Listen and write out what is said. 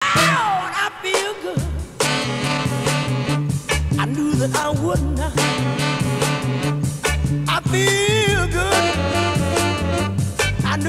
Lord, I feel good. I knew that I would not. I feel